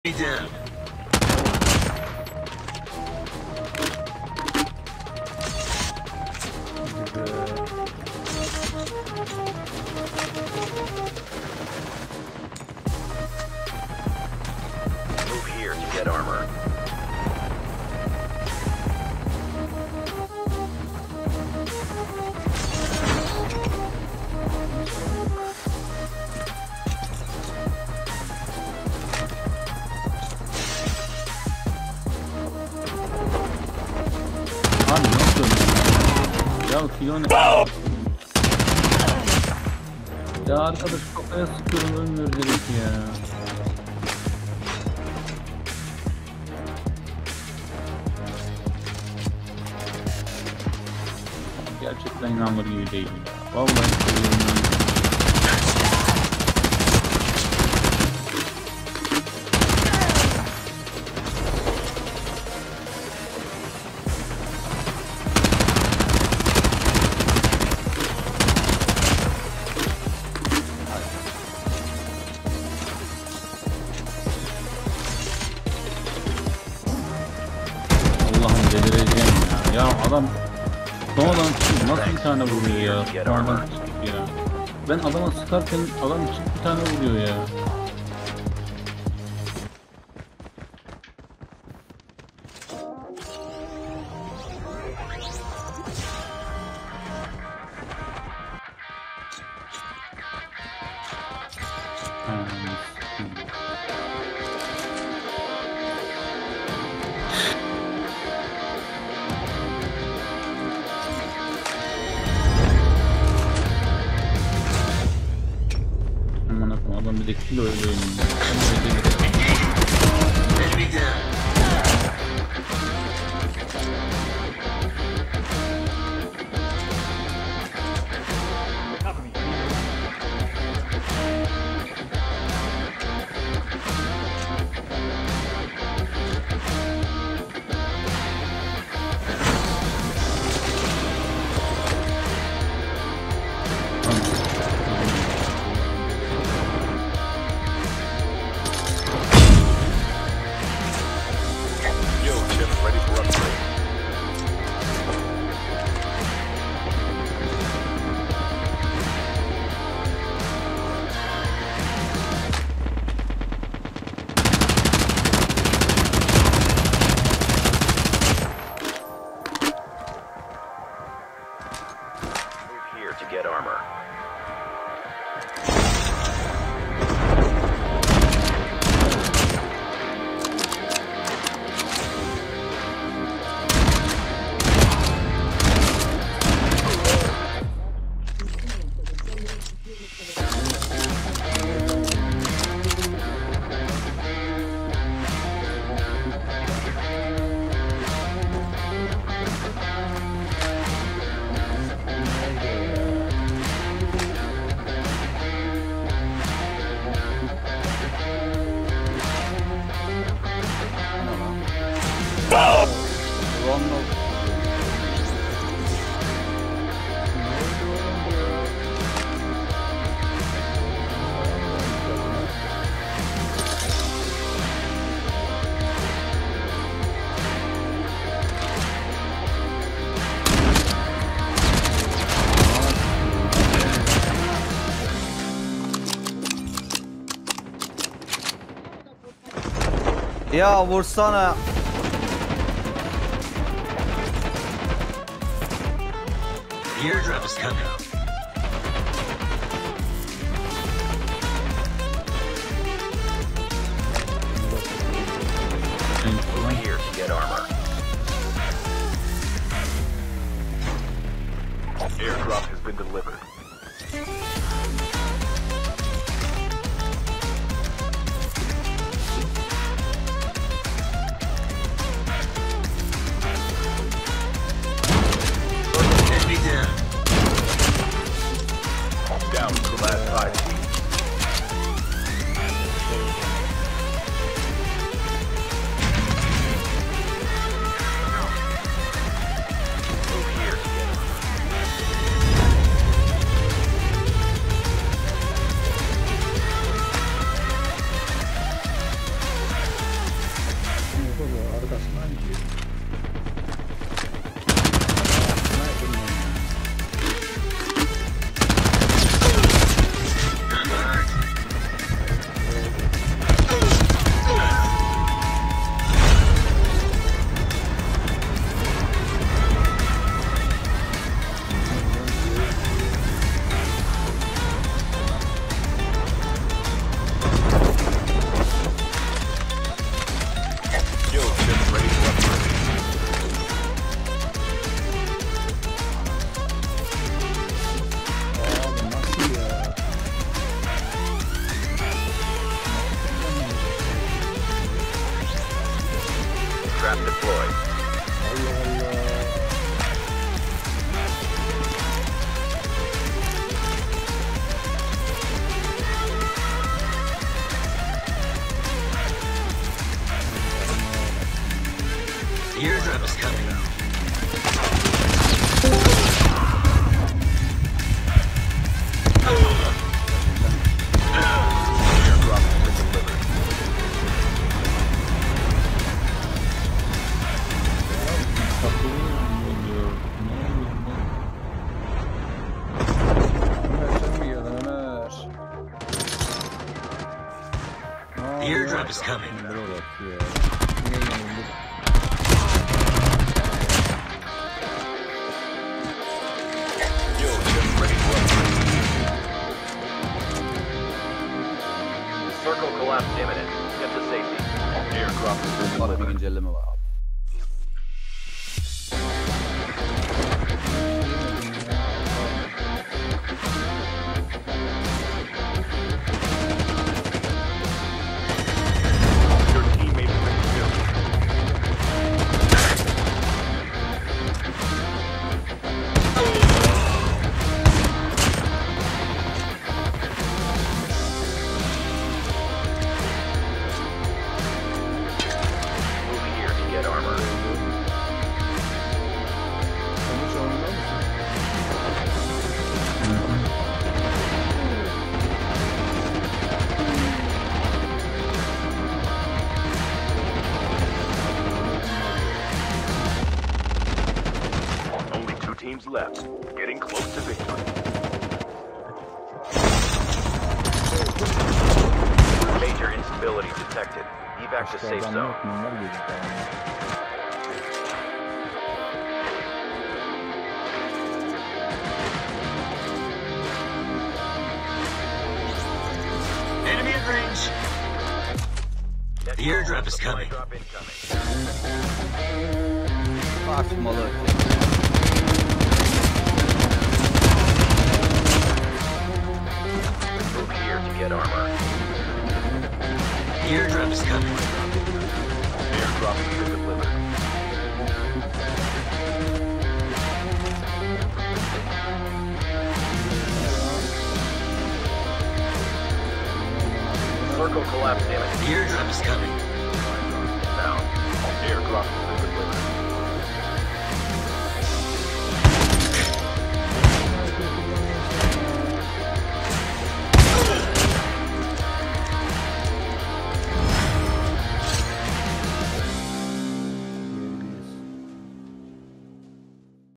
Down. Move here to get armor. Abi nasıl ölmüyor? Ya Fiona. Ya arkadaş kafaya sıkıyorum ölmüyor dedik ya. Gerçekten inanılır gibi değil ya. Vallahi seviyorum. Allah'ım delireceğim ya. Ya adam sonradan çıkıp nasıl bir tane vuruyor ya? Sonradan çıkıp ya. Ben adama sıkarken adam çıkıp bir tane vuruyor ya. Aman akım adam bir de kilo öyle oynuyor. Enemy down. Yo, chip ready for upgrade. Move here to get armor. Ya vursana. The airdrop is coming. Move here to get armor. Airdrop has been delivered. Enemy down. Down to the last 5 teams. Move here to get armor. Trap deployed. Allah Allah. The airdrop is coming. Airdrop has been delivered. Ömer sen mi geldin Ömer? The airdrop is coming. Buraya bak ya. Niye yenildik? Fuel just ready to upgrade. Circle collapse imminent. Get to safety. Airdrop has been Bana bir delivered. güncelleme var abi. Your teammate has been killed. Move here to get armor. Sen hiç oyunda mısın? Only 2 teams left. Getting close to victory. Major instability detected. Evac to safe Adam zone. yok mu? Onlar gözüküyor. Enemy at range. The airdrop is coming. Drop incoming. Tartışmalı. Move here to get armor. The airdrop is coming. Airdrop has been delivered. Circle collapse imminent. The airdrop is coming. Now, airdrop has been